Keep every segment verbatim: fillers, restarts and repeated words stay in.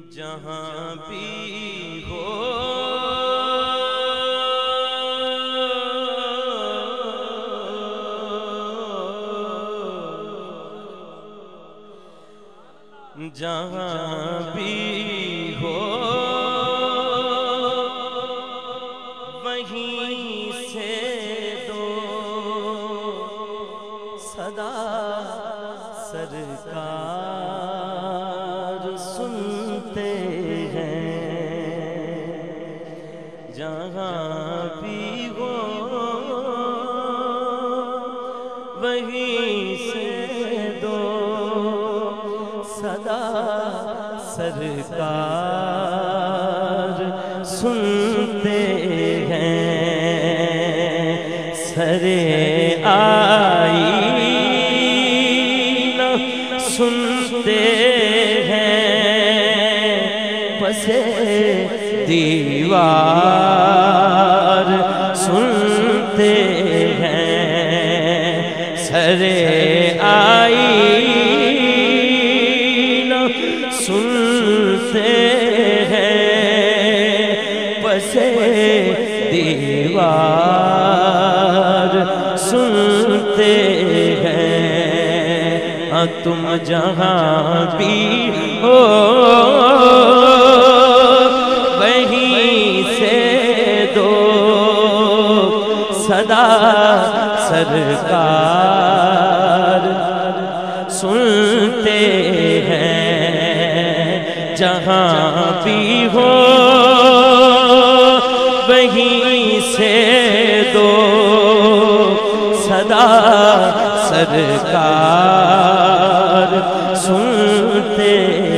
جہاں بھی ہو جہاں بھی ہو وہیں سے دو صدا سرکار سنتے ہیں جہاں بھی ہو وہیں سے دو صدا سرکار سنتے ہیں سرے آئینہ سنتے ہیں پسے دیوار سنتے ہیں سرے آئینہ سنتے ہیں پسے دیوار سنتے ہیں ہاں تم جہاں بھی ہو وہیں سے دو صدا سرکار سنتے ہیں جہاں بھی ہو وہیں سے دو صدا سرکار سنتے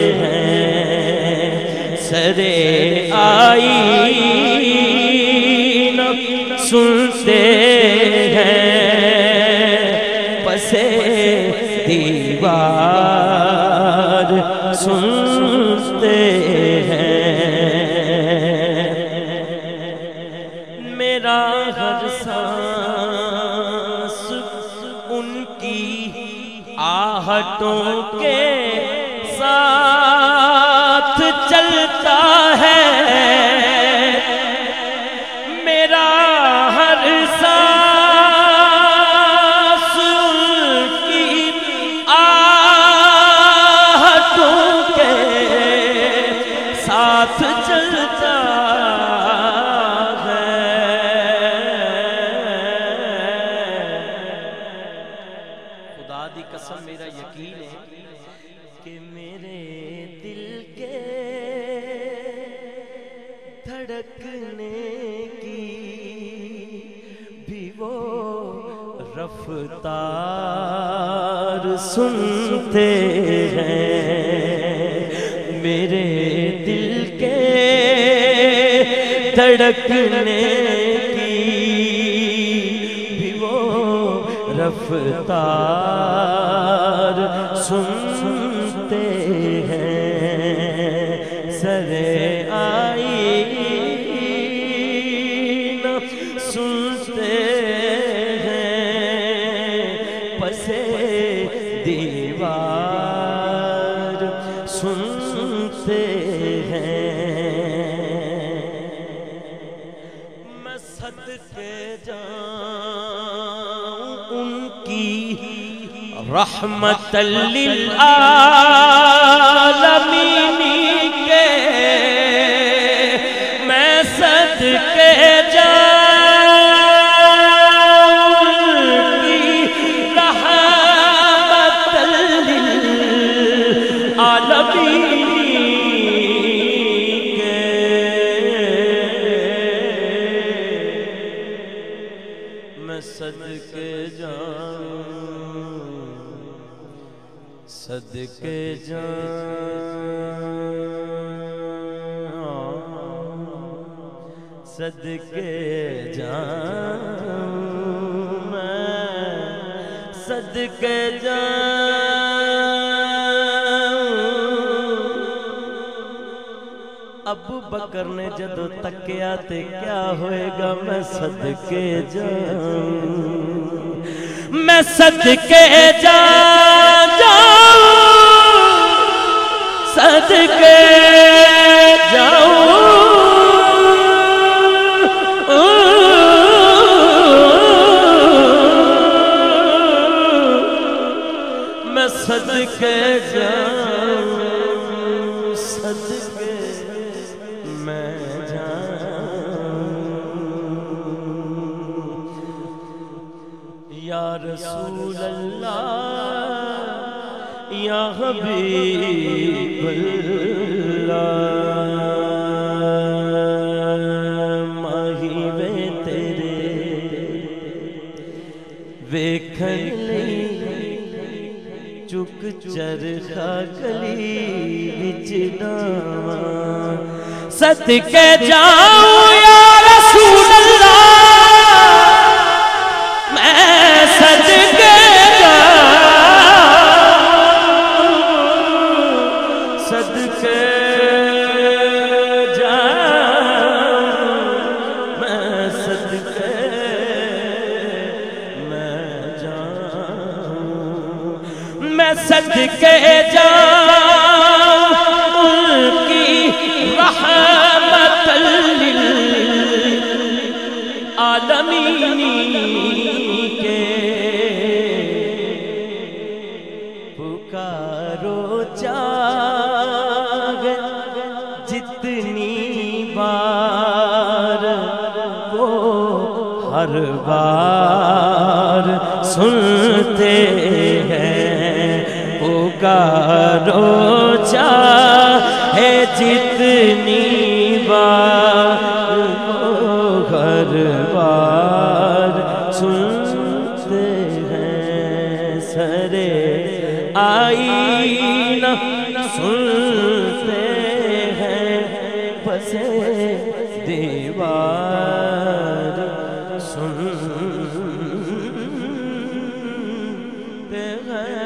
ہیں سرے آئینہ سنتے ہیں پسے دیوار سنتے ہیں میرا ہر سانس ان کی آہٹوں کے ساتھ چلتا ہے میرا ہر سانس ان کی آہٹوں کے ساتھ چلتا قسم میرا یقین ہے کہ میرے دل کے دھڑکنے کی بھی وہ رفتار سنتے ہیں میرے دل کے دھڑکنے رفتار سنتے ہیں سرے آئینہ سنتے ہیں پسے دیوار سنتے ہیں میں صدقے جاؤں ان کی رحمت للعالمین کے میں صدقے جاؤں ان کی رحمت للعالمین کے میں صدقے جاؤں صدقے جاؤں صدقے جاؤں میں صدقے جاؤں ابو بکر نے جدو تکیا تے کیا ہوئے گا میں صدقے جاؤں میں صدقے جاؤں صدقے چرخا گلی وچ ڈاواں صدقے جاؤں یا رسول اللہ میں صدقے جاؤں صدقے جاؤں میں صدقے میں جاؤں میں صدقے جاؤں ان کی رحمت للعالمین کے پکارو جاگ جتنی بار وہ ہر بار سنتے ہیں پکارو چاہے جتنی بار وہ ہر بار سنتے ہیں سرے آئینہ سنتے ہیں پسے دیوار سنتے ہیں